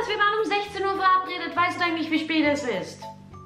was? Wir waren um 16 Uhr verabredet. Weißt du eigentlich, wie spät es ist?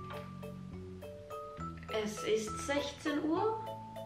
Es ist 16 Uhr?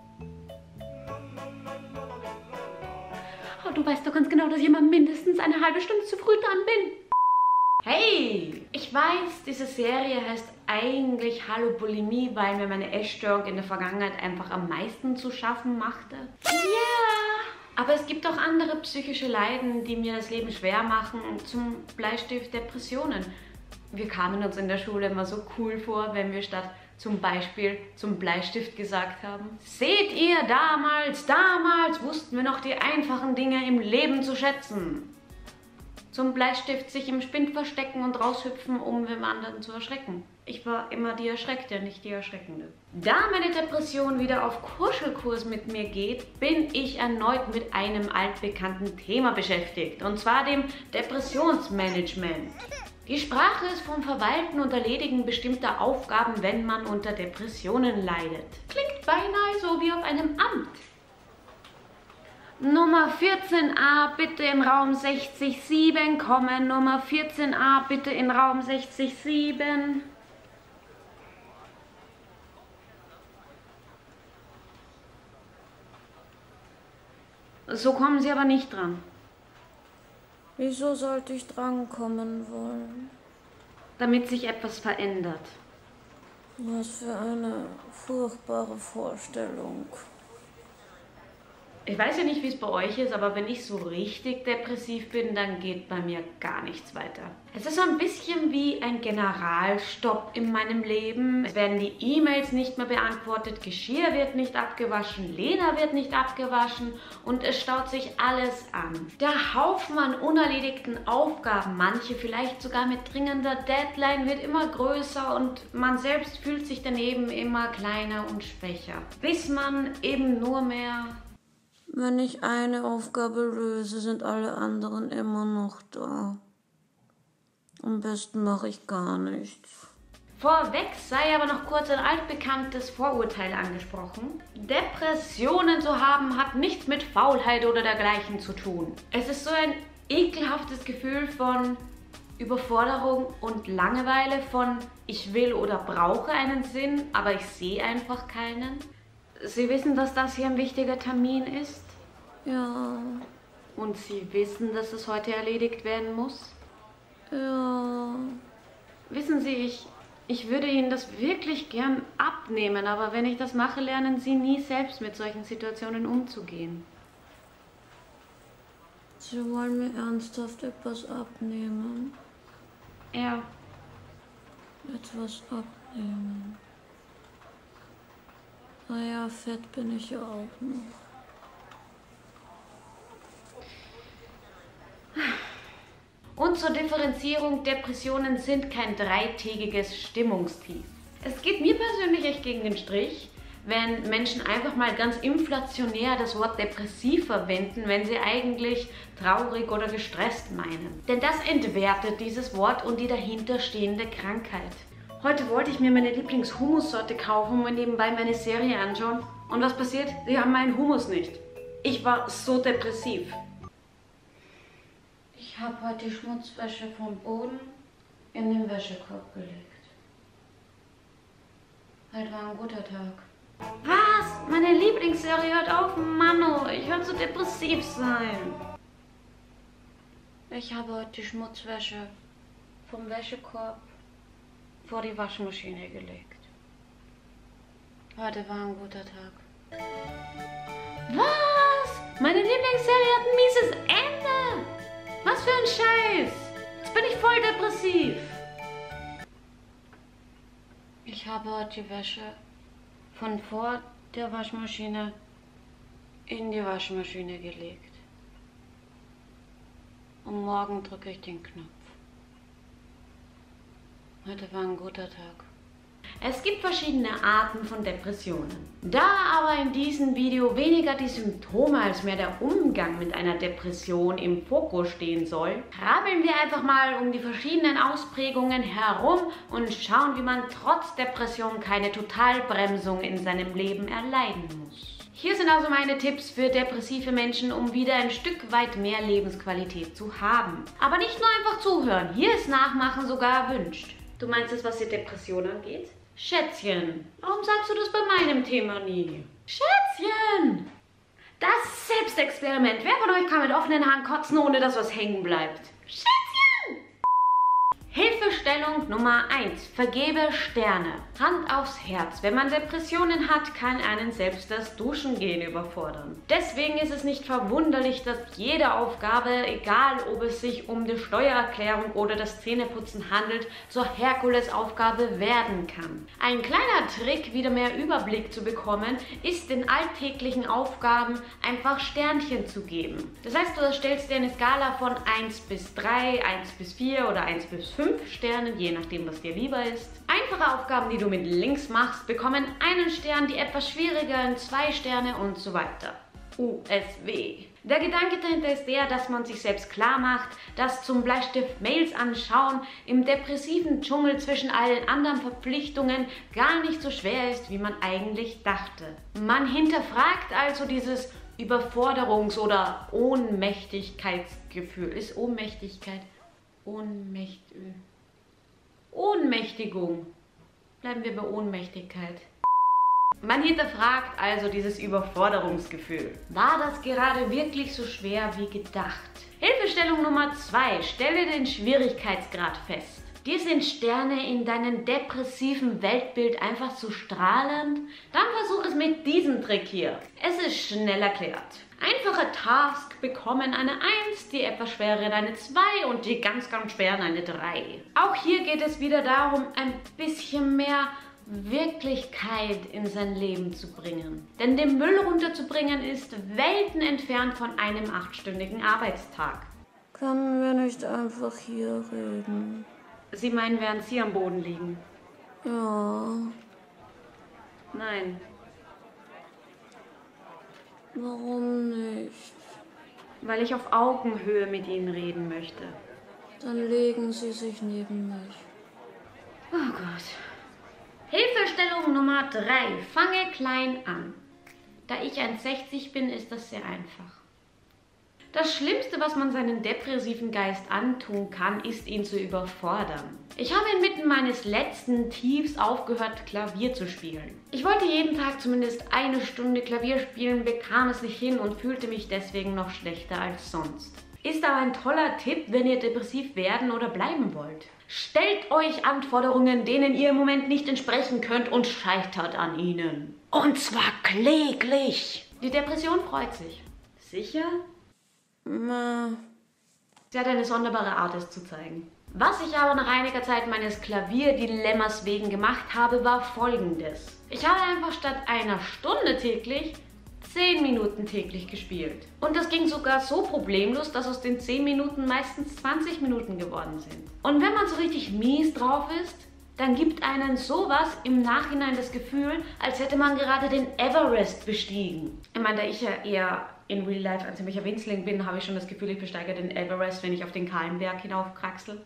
Oh, du weißt doch ganz genau, dass ich immer mindestens eine halbe Stunde zu früh dran bin. Hey! Ich weiß, diese Serie heißt eigentlich Hallo Bulimie, weil mir meine Essstörung in der Vergangenheit einfach am meisten zu schaffen machte. Ja! Aber es gibt auch andere psychische Leiden, die mir das Leben schwer machen, zum Bleistift Depressionen. Wir kamen uns in der Schule immer so cool vor, wenn wir statt zum Beispiel zum Bleistift gesagt haben: Seht ihr, damals wussten wir noch die einfachen Dinge im Leben zu schätzen. Zum Bleistift sich im Spind verstecken und raushüpfen, um den anderen zu erschrecken. Ich war immer die Erschreckte, nicht die Erschreckende. Da meine Depression wieder auf Kuschelkurs mit mir geht, bin ich erneut mit einem altbekannten Thema beschäftigt. Und zwar dem Depressionsmanagement. Die Sprache ist vom Verwalten und Erledigen bestimmter Aufgaben, wenn man unter Depressionen leidet. Klingt beinahe so wie auf einem Amt. Nummer 14a bitte in Raum 60-7 kommen. Nummer 14a bitte in Raum 60-7. So kommen Sie aber nicht dran. Wieso sollte ich drankommen wollen? Damit sich etwas verändert. Was für eine furchtbare Vorstellung. Ich weiß ja nicht, wie es bei euch ist, aber wenn ich so richtig depressiv bin, dann geht bei mir gar nichts weiter. Es ist so ein bisschen wie ein Generalstopp in meinem Leben. Es werden die E-Mails nicht mehr beantwortet, Geschirr wird nicht abgewaschen, Lena wird nicht abgewaschen und es staut sich alles an. Der Haufen an unerledigten Aufgaben, manche vielleicht sogar mit dringender Deadline, wird immer größer und man selbst fühlt sich daneben immer kleiner und schwächer. Bis man eben nur mehr... Wenn ich eine Aufgabe löse, sind alle anderen immer noch da. Am besten mache ich gar nichts. Vorweg sei aber noch kurz ein altbekanntes Vorurteil angesprochen. Depressionen zu haben hat nichts mit Faulheit oder dergleichen zu tun. Es ist so ein ekelhaftes Gefühl von Überforderung und Langeweile, von ich will oder brauche einen Sinn, aber ich sehe einfach keinen. Sie wissen, dass das hier ein wichtiger Termin ist? Ja. Und Sie wissen, dass es heute erledigt werden muss? Ja. Wissen Sie, ich würde Ihnen das wirklich gern abnehmen, aber wenn ich das mache, lernen Sie nie selbst mit solchen Situationen umzugehen. Sie wollen mir ernsthaft etwas abnehmen? Ja. Etwas abnehmen. Naja, fett bin ich ja auch noch. Und zur Differenzierung, Depressionen sind kein dreitägiges Stimmungstief. Es geht mir persönlich echt gegen den Strich, wenn Menschen einfach mal ganz inflationär das Wort depressiv verwenden, wenn sie eigentlich traurig oder gestresst meinen. Denn das entwertet dieses Wort und die dahinterstehende Krankheit. Heute wollte ich mir meine Lieblings-Hummus-Sorte kaufen und nebenbei meine Serie anschauen. Und was passiert? Sie haben meinen Hummus nicht. Ich war so depressiv. Ich habe heute die Schmutzwäsche vom Boden in den Wäschekorb gelegt. Heute war ein guter Tag. Was? Meine Lieblingsserie hört auf? Mano, ich werde so depressiv sein. Ich habe heute die Schmutzwäsche vom Wäschekorb vor die Waschmaschine gelegt. Heute war ein guter Tag. Was? Meine Lieblingsserie hat ein mieses Ende. Was für ein Scheiß. Jetzt bin ich voll depressiv. Ich habe heute die Wäsche von vor der Waschmaschine in die Waschmaschine gelegt. Und morgen drücke ich den Knopf. Heute war ein guter Tag. Es gibt verschiedene Arten von Depressionen. Da aber in diesem Video weniger die Symptome als mehr der Umgang mit einer Depression im Fokus stehen soll, krabbeln wir einfach mal um die verschiedenen Ausprägungen herum und schauen, wie man trotz Depression keine Totalbremsung in seinem Leben erleiden muss. Hier sind also meine Tipps für depressive Menschen, um wieder ein Stück weit mehr Lebensqualität zu haben. Aber nicht nur einfach zuhören, hier ist Nachmachen sogar erwünscht. Du meinst es, was die Depression angeht? Schätzchen, warum sagst du das bei meinem Thema nie? Schätzchen! Das Selbstexperiment. Wer von euch kann mit offenen Haaren kotzen, ohne dass was hängen bleibt? Schätzchen! Hilfestellung Nummer 1. Vergebe Sterne. Hand aufs Herz. Wenn man Depressionen hat, kann einen selbst das Duschen gehen überfordern. Deswegen ist es nicht verwunderlich, dass jede Aufgabe, egal ob es sich um die Steuererklärung oder das Zähneputzen handelt, zur Herkulesaufgabe werden kann. Ein kleiner Trick, wieder mehr Überblick zu bekommen, ist den alltäglichen Aufgaben einfach Sternchen zu geben. Das heißt, du erstellst dir eine Skala von 1 bis 3, 1 bis 4 oder 1 bis 5 Sternen, je nachdem, was dir lieber ist. Einfache Aufgaben, die du mit links machst, bekommen einen Stern, die etwas schwierigeren 2 Sterne und so weiter. USW. Der Gedanke dahinter ist der, dass man sich selbst klar macht, dass zum Bleistift Mails anschauen im depressiven Dschungel zwischen allen anderen Verpflichtungen gar nicht so schwer ist, wie man eigentlich dachte. Man hinterfragt also dieses Überforderungs- oder Ohnmächtigkeitsgefühl. Ist Ohnmächtigkeit? Ohnmächtigung. Bleiben wir bei Ohnmächtigkeit. Man hinterfragt also dieses Überforderungsgefühl. War das gerade wirklich so schwer wie gedacht? Hilfestellung Nummer 2. Stelle den Schwierigkeitsgrad fest. Dir sind Sterne in deinem depressiven Weltbild einfach zu strahlend? Dann versuch es mit diesem Trick hier. Es ist schnell erklärt. Einfache Tasks bekommen eine 1, die etwas schwereren eine 2 und die ganz, ganz schweren eine 3. Auch hier geht es wieder darum, ein bisschen mehr Wirklichkeit in sein Leben zu bringen. Denn den Müll runterzubringen ist Welten entfernt von einem 8-stündigen Arbeitstag. Können wir nicht einfach hier reden? Sie meinen, während Sie am Boden liegen? Ja. Nein. Warum nicht? Weil ich auf Augenhöhe mit Ihnen reden möchte. Dann legen Sie sich neben mich. Oh Gott. Hilfestellung Nummer 3. Fange klein an. Da ich 1,60 bin, ist das sehr einfach. Das Schlimmste, was man seinem depressiven Geist antun kann, ist, ihn zu überfordern. Ich habe inmitten meines letzten Tiefs aufgehört, Klavier zu spielen. Ich wollte jeden Tag zumindest 1 Stunde Klavier spielen, bekam es nicht hin und fühlte mich deswegen noch schlechter als sonst. Ist aber ein toller Tipp, wenn ihr depressiv werden oder bleiben wollt. Stellt euch Anforderungen, denen ihr im Moment nicht entsprechen könnt und scheitert an ihnen. Und zwar kläglich. Die Depression freut sich. Sicher? Sie hat eine sonderbare Art, es zu zeigen. Was ich aber nach einiger Zeit meines Klavierdilemmas wegen gemacht habe, war Folgendes. Ich habe einfach statt 1 Stunde täglich 10 Minuten täglich gespielt. Und das ging sogar so problemlos, dass aus den 10 Minuten meistens 20 Minuten geworden sind. Und wenn man so richtig mies drauf ist, dann gibt einen sowas im Nachhinein das Gefühl, als hätte man gerade den Everest bestiegen. Ich meine, da ich ja eher in Real Life ein ziemlicher Winzling bin, habe ich schon das Gefühl, ich besteige den Everest, wenn ich auf den kahlen Berg hinaufkraxel.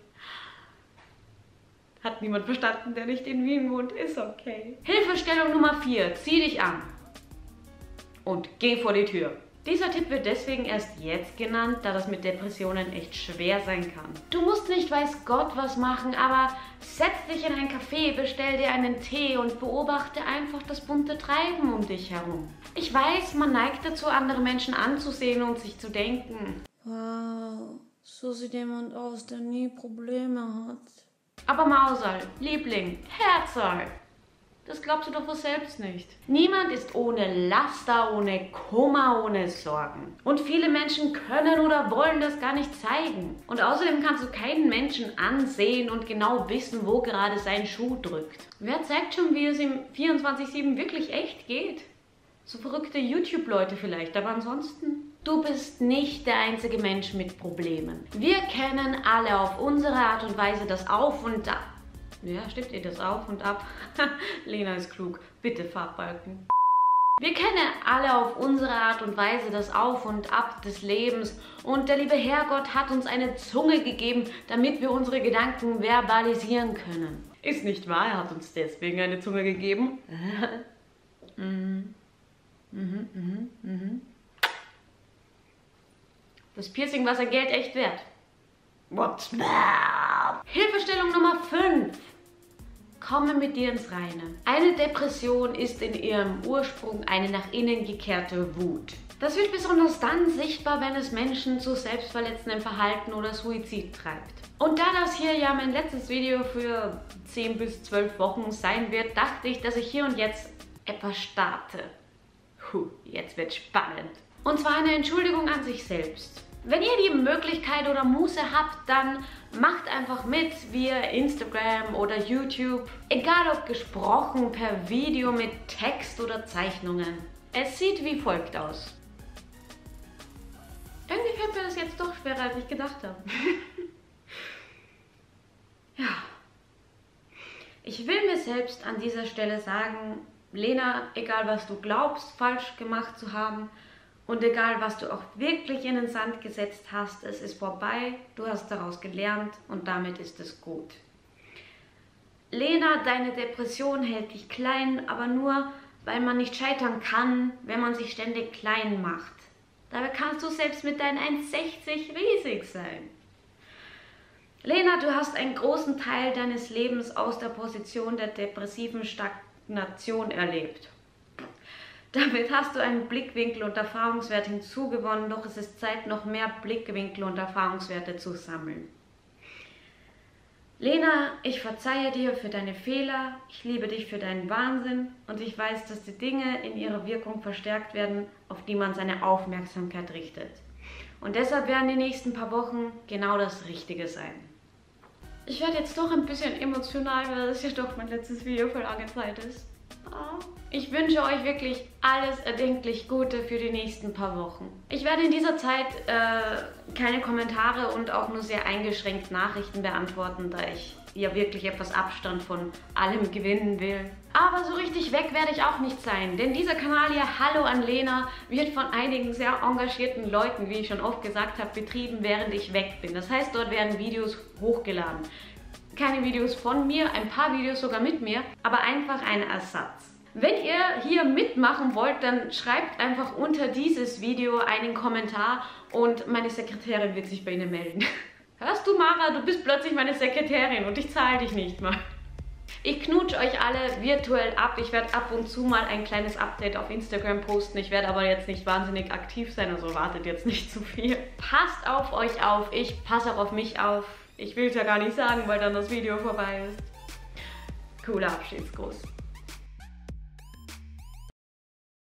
Hat niemand verstanden, der nicht in Wien wohnt, ist okay. Hilfestellung Nummer 4. Zieh dich an. Und geh vor die Tür. Dieser Tipp wird deswegen erst jetzt genannt, da das mit Depressionen echt schwer sein kann. Du musst nicht weiß Gott was machen, aber setz dich in ein Café, bestell dir einen Tee und beobachte einfach das bunte Treiben um dich herum. Ich weiß, man neigt dazu, andere Menschen anzusehen und sich zu denken: Wow, so sieht jemand aus, der nie Probleme hat. Aber Mauserl, Liebling, Herzerl, das glaubst du doch wohl selbst nicht. Niemand ist ohne Laster, ohne Kummer, ohne Sorgen. Und viele Menschen können oder wollen das gar nicht zeigen. Und außerdem kannst du keinen Menschen ansehen und genau wissen, wo gerade sein Schuh drückt. Wer zeigt schon, wie es ihm 24/7 wirklich echt geht? So verrückte YouTube-Leute vielleicht, aber ansonsten... Du bist nicht der einzige Mensch mit Problemen. Wir kennen alle auf unsere Art und Weise das Auf und Ab. Ja, stimmt ihr das Auf und Ab? Lena ist klug. Bitte Farbbalken. Wir kennen alle auf unsere Art und Weise das Auf und Ab des Lebens und der liebe Herrgott hat uns eine Zunge gegeben, damit wir unsere Gedanken verbalisieren können. Ist nicht wahr, er hat uns deswegen eine Zunge gegeben? Das Piercing war sein Geld echt wert. What? Hilfestellung Nummer 5. Komme mit dir ins Reine. Eine Depression ist in ihrem Ursprung eine nach innen gekehrte Wut. Das wird besonders dann sichtbar, wenn es Menschen zu selbstverletzendem Verhalten oder Suizid treibt. Und da das hier ja mein letztes Video für 10 bis 12 Wochen sein wird, dachte ich, dass ich hier und jetzt etwas starte. Jetzt wird spannend. Und zwar eine Entschuldigung an sich selbst. Wenn ihr die Möglichkeit oder Muße habt, dann macht einfach mit via Instagram oder YouTube. Egal ob gesprochen, per Video, mit Text oder Zeichnungen. Es sieht wie folgt aus. Irgendwie fällt mir das jetzt doch schwerer, als ich gedacht habe. Ja. Ich will mir selbst an dieser Stelle sagen, Lena, egal was du glaubst, falsch gemacht zu haben, und egal, was du auch wirklich in den Sand gesetzt hast, es ist vorbei, du hast daraus gelernt und damit ist es gut. Lena, deine Depression hält dich klein, aber nur, weil man nicht scheitern kann, wenn man sich ständig klein macht. Dabei kannst du selbst mit deinen 1,60 riesig sein. Lena, du hast einen großen Teil deines Lebens aus der Position der depressiven Stagnation erlebt. Damit hast du einen Blickwinkel und Erfahrungswert hinzugewonnen, doch es ist Zeit, noch mehr Blickwinkel und Erfahrungswerte zu sammeln. Lena, ich verzeihe dir für deine Fehler, ich liebe dich für deinen Wahnsinn und ich weiß, dass die Dinge in ihrer Wirkung verstärkt werden, auf die man seine Aufmerksamkeit richtet. Und deshalb werden die nächsten paar Wochen genau das Richtige sein. Ich werde jetzt doch ein bisschen emotional, weil das ja doch mein letztes Video für lange Zeit ist. Ich wünsche euch wirklich alles erdenklich Gute für die nächsten paar Wochen. Ich werde in dieser Zeit keine Kommentare und auch nur sehr eingeschränkt Nachrichten beantworten, da ich ja wirklich etwas Abstand von allem gewinnen will. Aber so richtig weg werde ich auch nicht sein, denn dieser Kanal hier, Hallo an Lena, wird von einigen sehr engagierten Leuten, wie ich schon oft gesagt habe, betrieben, während ich weg bin. Das heißt, dort werden Videos hochgeladen. Keine Videos von mir, ein paar Videos sogar mit mir, aber einfach ein Ersatz. Wenn ihr hier mitmachen wollt, dann schreibt einfach unter dieses Video einen Kommentar und meine Sekretärin wird sich bei Ihnen melden. Hörst du, Mara, du bist plötzlich meine Sekretärin und ich zahle dich nicht mal. Ich knutsche euch alle virtuell ab. Ich werde ab und zu mal ein kleines Update auf Instagram posten. Ich werde aber jetzt nicht wahnsinnig aktiv sein, also wartet jetzt nicht zu viel. Passt auf euch auf, ich passe auch auf mich auf. Ich will es ja gar nicht sagen, weil dann das Video vorbei ist. Cooler Abschiedsgruß.